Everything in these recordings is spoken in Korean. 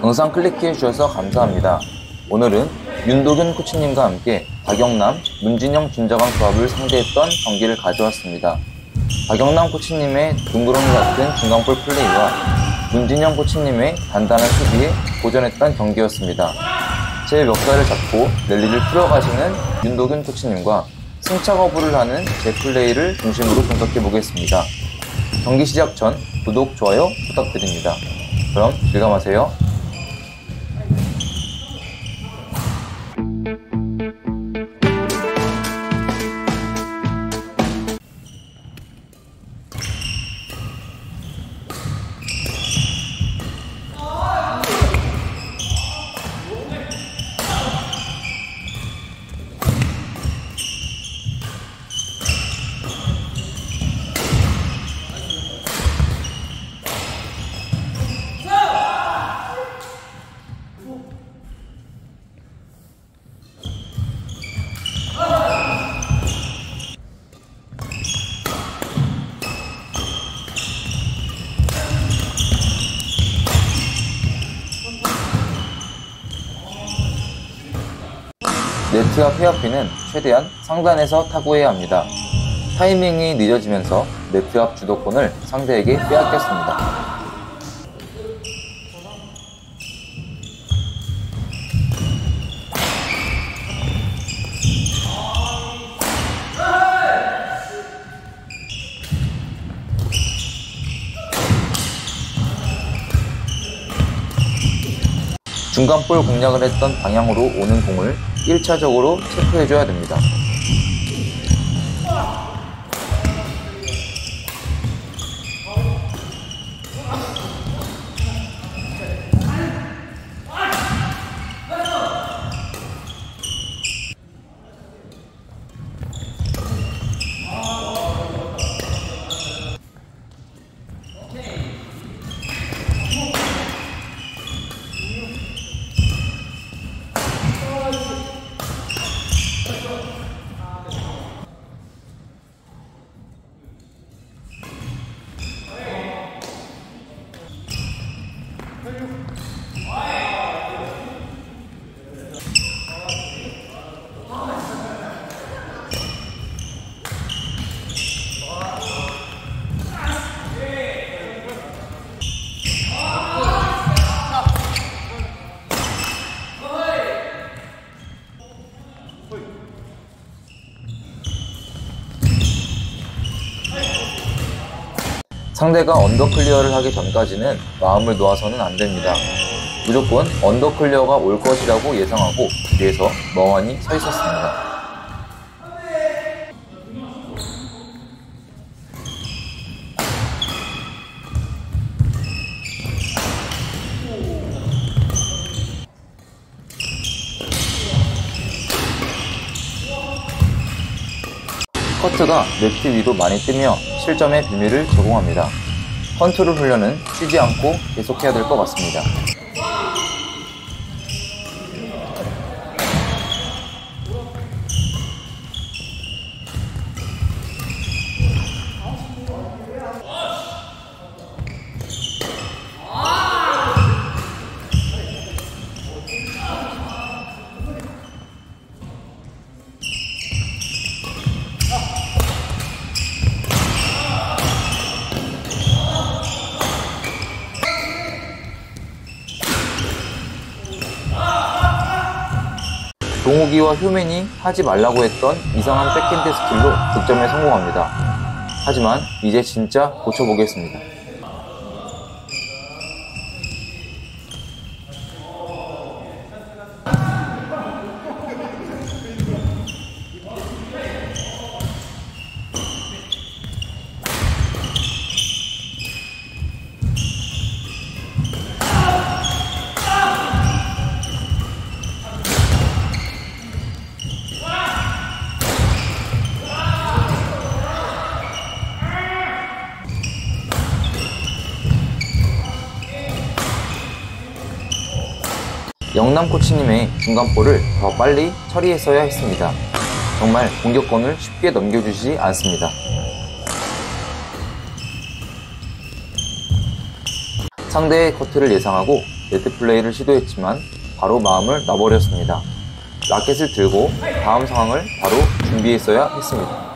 영상 클릭해 주셔서 감사합니다. 오늘은 윤도균 코치님과 함께 박영남, 문진영 준자강 조합을 상대했던 경기를 가져왔습니다. 박영남 코치님의 둥그러니 같은 중간볼 플레이와 문진영 코치님의 단단한 수비에 도전했던 경기였습니다. 제 멱살을 잡고 랠리를 풀어가시는 윤도균 코치님과 승차 거부를 하는 제 플레이를 중심으로 분석해 보겠습니다. 경기 시작 전 구독, 좋아요 부탁드립니다. 그럼 즐감하세요. 네트 앞 헤어핀은 최대한 상단에서 타구해야 합니다. 타이밍이 늦어지면서 네트 앞 주도권을 상대에게 빼앗겼습니다. 중간볼 공략을 했던 방향으로 오는 공을 1차적으로 체크해줘야 됩니다. 상대가 언더클리어를 하기 전까지는 마음을 놓아서는 안됩니다. 무조건 언더클리어가 올 것이라고 예상하고 뒤에서 멍하니 서 있었습니다. 커트가 네트 위로 많이 뜨며 실점의 비밀을 제공합니다. 컨트롤 훈련은 쉬지 않고 계속해야 될 것 같습니다. 동욱이와 효맨이 하지 말라고 했던 이상한 백핸드 스킬로 득점에 성공합니다. 하지만 이제 진짜 고쳐보겠습니다. 영남 코치님의 중간볼을 더 빨리 처리했어야 했습니다. 정말 공격권을 쉽게 넘겨주지 않습니다. 상대의 커트를 예상하고 네트 플레이를 시도했지만 바로 마음을 놔버렸습니다. 라켓을 들고 다음 상황을 바로 준비했어야 했습니다.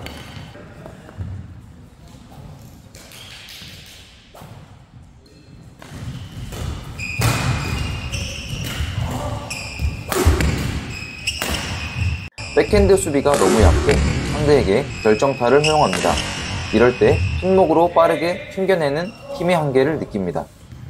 백핸드 수비가 너무 약해 상대에게 결정타를 허용합니다. 이럴 때 핀목으로 빠르게 튕겨내는 힘의 한계를 느낍니다.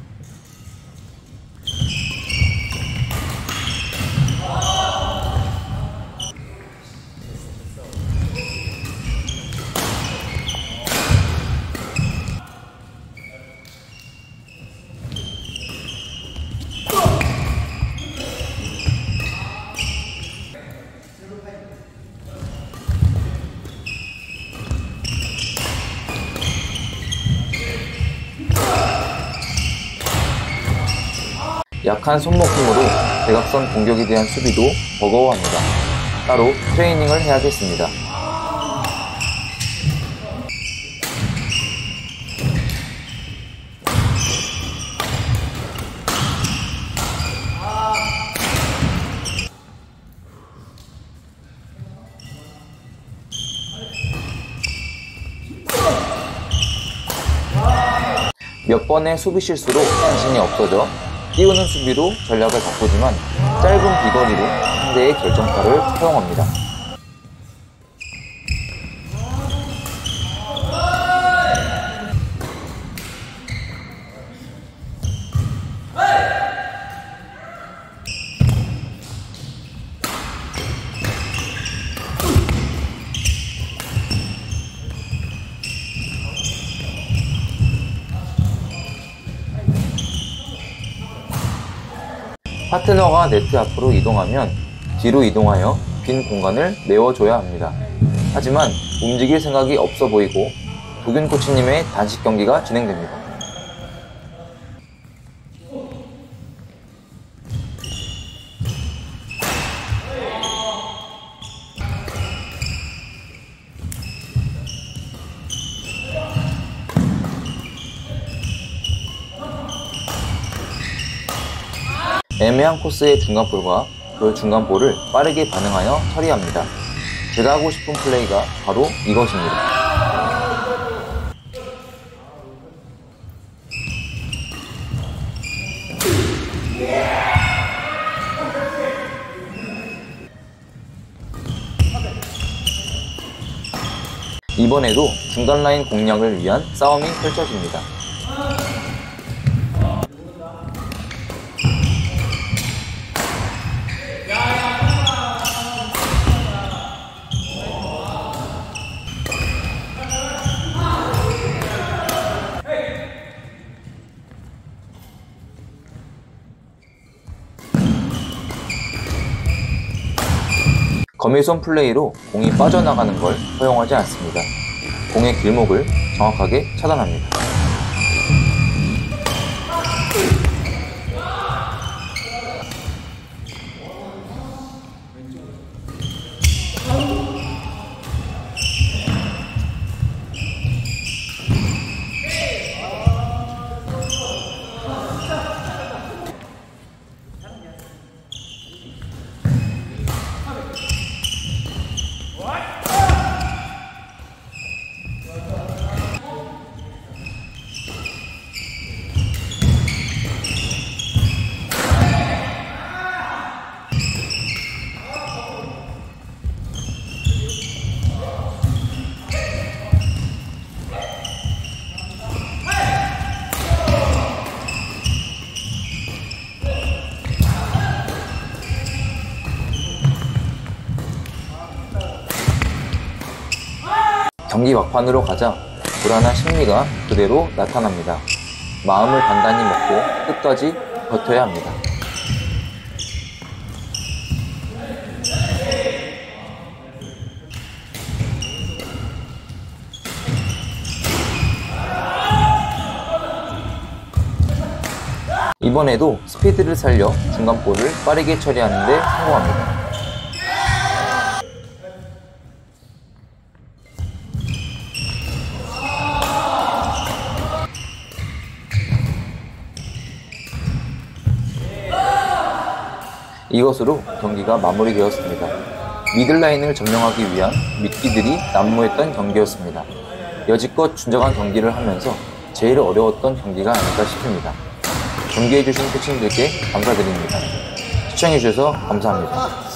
약한 손목 힘으로 대각선 공격에 대한 수비도 버거워합니다. 따로 트레이닝을 해야겠습니다. 몇 번의 수비 실수로 자신이 없어져 띄우는 수비로 전략을 바꾸지만 짧은 비거리로 상대의 결정타를 허용합니다. 파트너가 네트 앞으로 이동하면 뒤로 이동하여 빈 공간을 메워줘야 합니다. 하지만 움직일 생각이 없어 보이고 도균 코치님의 단식 경기가 진행됩니다. 애매한 코스의 중간볼과 그 중간볼을 빠르게 반응하여 처리합니다. 제가 하고 싶은 플레이가 바로 이것입니다. 이번에도 중간 라인 공략을 위한 싸움이 펼쳐집니다. 거미손 플레이로 공이 빠져나가는 걸 허용하지 않습니다. 공의 길목을 정확하게 차단합니다. 경기 막판으로 가자 불안한 심리가 그대로 나타납니다. 마음을 단단히 먹고 끝까지 버텨야 합니다. 이번에도 스피드를 살려 중간볼을 빠르게 처리하는 데 성공합니다. 이것으로 경기가 마무리되었습니다. 미들라인을 점령하기 위한 미끼들이 난무했던 경기였습니다. 여지껏 준정한 경기를 하면서 제일 어려웠던 경기가 아닐까 싶습니다. 경기해주신 코치님들께 감사드립니다. 시청해주셔서 감사합니다.